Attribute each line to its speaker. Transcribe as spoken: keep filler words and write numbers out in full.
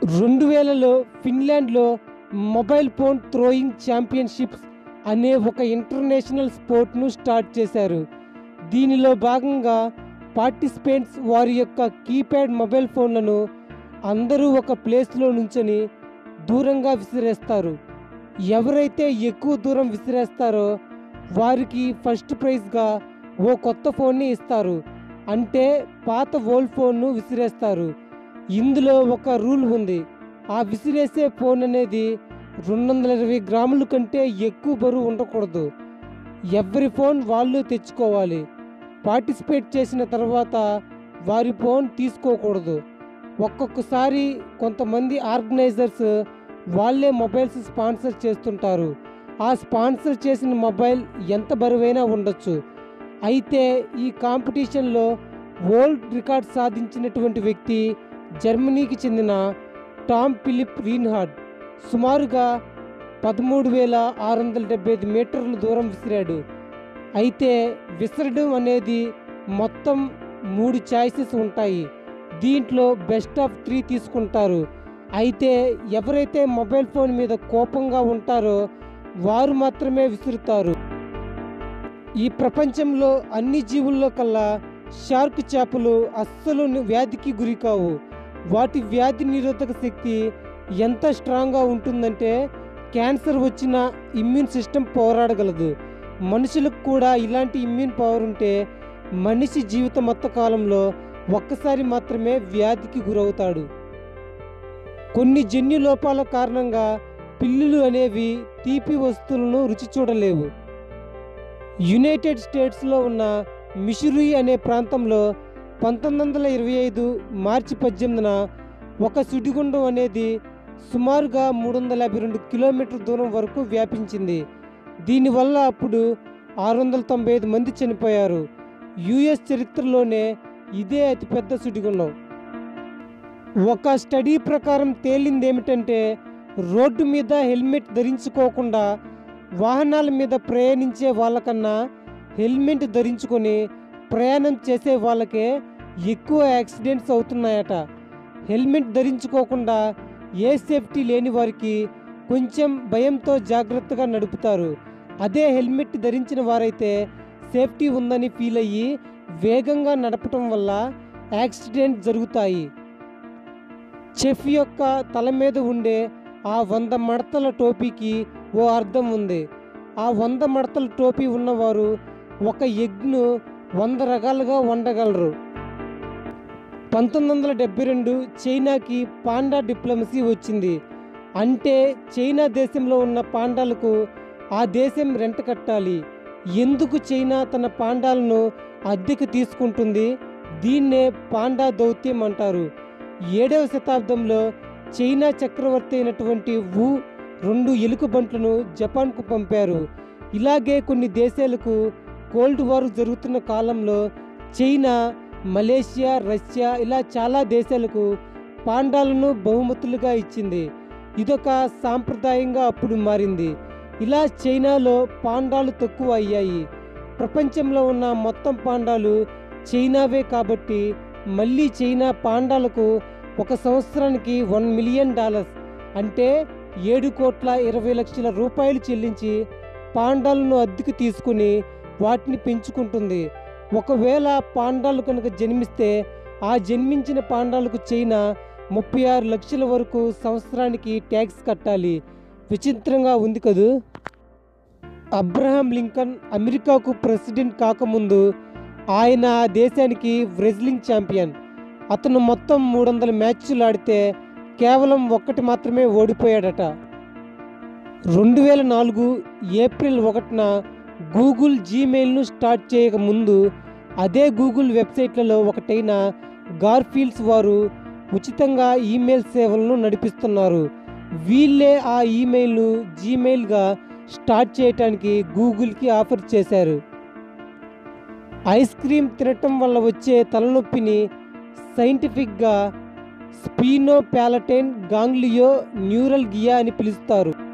Speaker 1: రెండు వేలలో ఫిన్లాండ్లో మొబైల్ ఫోన్ థ్రోయింగ్ ఛాంపియన్షిప్స్ అనే ఒక ఇంటర్నేషనల్ స్పోర్ట్ను స్టార్ట్ చేశారు. దీనిలో భాగంగా పార్టిసిపెంట్స్ వారి యొక్క కీప్యాడ్ మొబైల్ ఫోన్లను అందరూ ఒక ప్లేస్లో నుంచొని దూరంగా విసిరేస్తారు. ఎవరైతే ఎక్కువ దూరం విసిరేస్తారో వారికి ఫస్ట్ ప్రైజ్గా ఓ కొత్త ఫోన్ని ఇస్తారు. అంటే పాత ఓల్డ్ ఫోన్ను విసిరేస్తారు. ఇందులో ఒక రూల్ ఉంది. ఆ విసిరేసే ఫోన్ అనేది రెండు వందల ఇరవై గ్రాముల కంటే ఎక్కువ బరువు ఉండకూడదు. ఎవరి ఫోన్ వాళ్ళు తెచ్చుకోవాలి. పార్టిసిపేట్ చేసిన తర్వాత వారి ఫోన్ తీసుకోకూడదు. ఒక్కొక్కసారి కొంతమంది ఆర్గనైజర్స్ వాళ్ళే మొబైల్స్ స్పాన్సర్ చేస్తుంటారు. ఆ స్పాన్సర్ చేసిన మొబైల్ ఎంత బరువైనా ఉండొచ్చు. అయితే ఈ కాంపిటీషన్లో వరల్డ్ రికార్డ్ సాధించినటువంటి వ్యక్తి జర్మనీకి చెందిన టామ్ ఫిలిప్ రీన్హార్డ్ సుమారుగా పదమూడు వేల ఆరు వందల డెబ్బై ఐదు మీటర్ల దూరం విసిరాడు. అయితే విసరడం అనేది మొత్తం మూడు ఛాయిసెస్ ఉంటాయి. దీంట్లో బెస్ట్ ఆఫ్ త్రీ తీసుకుంటారు. అయితే ఎవరైతే మొబైల్ ఫోన్ మీద కోపంగా ఉంటారో వారు మాత్రమే విసురుతారు. ఈ ప్రపంచంలో అన్ని జీవుల్లో కల్లా షార్క్ చేపలు అస్సలు వ్యాధికి గురి కావు. వాటి వ్యాధి నిరోధక శక్తి ఎంత స్ట్రాంగ్గా ఉంటుందంటే క్యాన్సర్ వచ్చిన ఇమ్యూన్ సిస్టమ్ పోరాడగలదు. మనుషులకు కూడా ఇలాంటి ఇమ్యూన్ పవర్ ఉంటే మనిషి జీవిత మొత్త కాలంలో ఒక్కసారి మాత్రమే వ్యాధికి గురవుతాడు. కొన్ని జన్యు లోపాల కారణంగా పిల్లులు అనేవి తీపి వస్తువులను రుచి చూడలేవు. యునైటెడ్ స్టేట్స్లో ఉన్న మిషురీ అనే ప్రాంతంలో పంతొమ్మిది వందల ఇరవై ఐదు మార్చి పద్దెనిమిదిన ఒక సుడిగుండం అనేది సుమారుగా మూడు వందల యాభై రెండు కిలోమీటర్ దూరం వరకు వ్యాపించింది. దీనివల్ల అప్పుడు ఆరు వందల తొంభై ఐదు మంది చనిపోయారు. యుఎస్ చరిత్రలోనే ఇదే అతిపెద్ద సుడిగుండం. ఒక స్టడీ ప్రకారం తేలింది ఏమిటంటే రోడ్డు మీద హెల్మెట్ ధరించుకోకుండా వాహనాల మీద ప్రయాణించే వాళ్ళకన్నా హెల్మెట్ ధరించుకొని ప్రయాణం చేసే వాళ్ళకే ఎక్కువ యాక్సిడెంట్స్ అవుతున్నాయట. హెల్మెట్ ధరించుకోకుండా ఏ సేఫ్టీ లేని వారికి కొంచెం భయంతో జాగ్రత్తగా నడుపుతారు. అదే హెల్మెట్ ధరించిన వారైతే సేఫ్టీ ఉందని ఫీల్ అయ్యి వేగంగా నడపటం వల్ల యాక్సిడెంట్ జరుగుతాయి. చెఫ్ యొక్క తల మీద ఉండే ఆ వంద మడతల టోపీకి ఓ అర్థం ఉంది. ఆ వంద మడతల టోపీ ఉన్నవారు ఒక ఎగ్ను వంద రకాలుగా వండగలరు. పంతొమ్మిది వందల డెబ్బై రెండు చైనాకి పాండా డిప్లొమసీ వచ్చింది. అంటే చైనా దేశంలో ఉన్న పాండాలకు ఆ దేశం రెంట కట్టాలి. ఎందుకు చైనా తన పాండాలను అద్దెకు తీసుకుంటుంది? దీన్నే పాండా దౌత్యం అంటారు. ఏడవ శతాబ్దంలో చైనా చక్రవర్తి అయినటువంటి వు రెండు ఎలుకబంట్లను జపాన్కు పంపారు. ఇలాగే కొన్ని దేశాలకు కోల్డ్ వార్ జరుగుతున్న కాలంలో చైనా, మలేషియా, రష్యా ఇలా చాలా దేశాలకు పాండాలను బహుమతులుగా ఇచ్చింది. ఇదొక సాంప్రదాయంగా అప్పుడు మారింది. ఇలా చైనాలో పాండాలు తక్కువ అయ్యాయి. ప్రపంచంలో ఉన్న మొత్తం పాండాలు చైనావే కాబట్టి మళ్ళీ చైనా పాండాలకు ఒక సంవత్సరానికి వన్ మిలియన్ డాలర్స్ అంటే ఏడు కోట్ల ఇరవై లక్షల రూపాయలు చెల్లించి పాండాలను అద్దెకు తీసుకుని వాటిని పెంచుకుంటుంది. ఒకవేళ పాండాలు కనుక జన్మిస్తే ఆ జన్మించిన పాండాలకు చైనా ముప్పై ఆరు లక్షల వరకు సంవత్సరానికి ట్యాక్స్ కట్టాలి. విచిత్రంగా ఉంది కదూ. అబ్రహాం లింకన్ అమెరికాకు ప్రెసిడెంట్ కాకముందు ఆయన ఆ దేశానికి రెజ్లింగ్ ఛాంపియన్. అతను మొత్తం మూడు వందల మ్యాచ్లు ఆడితే కేవలం ఒక్కటి మాత్రమే ఓడిపోయాడట. రెండు వేల నాలుగు ఏప్రిల్ ఒకటిన గూగుల్ జీమెయిల్ను స్టార్ట్ చేయక ముందు అదే గూగుల్ వెబ్సైట్లలో ఒకటైన గార్ఫీల్డ్స్ వారు ఉచితంగా ఈమెయిల్ సేవలను నడిపిస్తున్నారు. వీళ్ళే ఆ ఈమెయిల్ను జీమెయిల్గా స్టార్ట్ చేయడానికి గూగుల్కి ఆఫర్ చేశారు. ఐస్ క్రీమ్ తినటం వల్ల వచ్చే తలనొప్పిని సైంటిఫిక్గా స్పీనోపాలటైన్ గాంగ్లియో న్యూరల్గియా అని పిలుస్తారు.